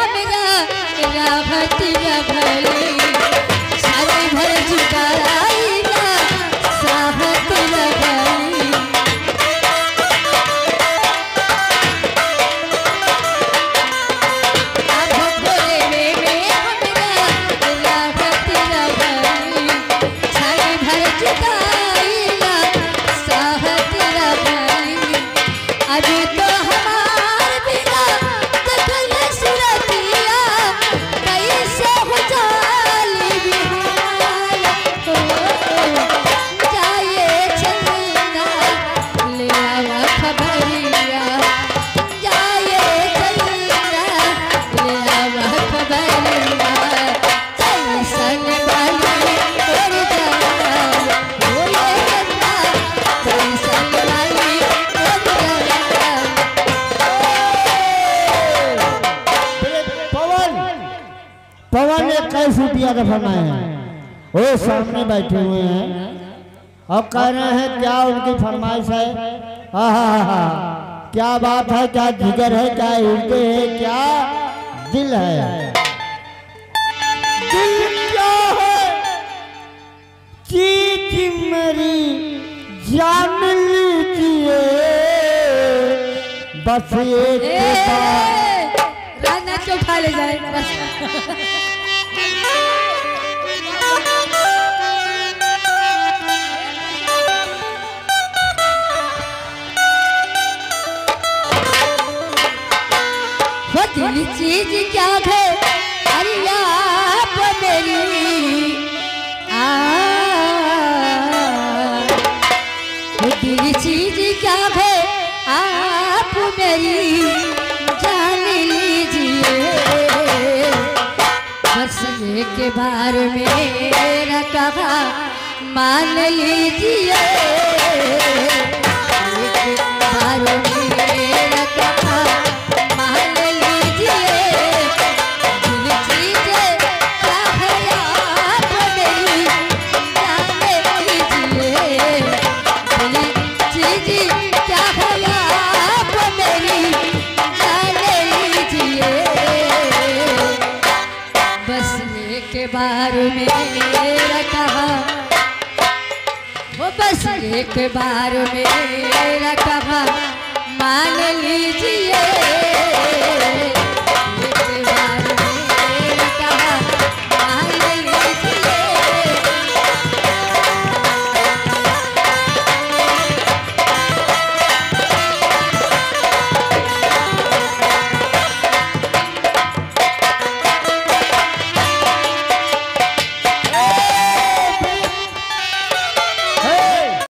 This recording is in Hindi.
हमरा राहत भली सारे भर जुटाईला साहत भली अब बोले में हमरा राहत भली सारे भर जुटाईला साहत भली अभी तो हमार बिना देखल सुरतिया कैसे हो जाली बिहार जाए चलना ले आवा खबरिया जाए चलना ले आवा खबरिया कैसन वाली तोर जाना बोले गंगा कैसन वाली तोर जाना पवन ने कई सूटिया का फरमाया है वो सामने बैठे हुए हैं अब कह रहे हैं क्या उनकी फरमाइश है। क्या बात है, क्या जिगर है, क्या हृदय है, क्या दिल है। दिल क्या है चीज मेरी जान लीजिए बस एक बार राना चौथा ले जाए बस दिल चीज क्या है अरे आप मेरी दिल चीज क्या है आप मेरी जान लीजिए बस एक बार मेरा कहा मान लीजिए एक बार मेरा कहा मान लीजिए दिल चीज क्या है आप मेरी जान लीजिए दिल चीज क्या है आप मेरी जान लीजिए बस एक बार मेरा कहा वो बस एक बार मेरा कहा मान लीजिए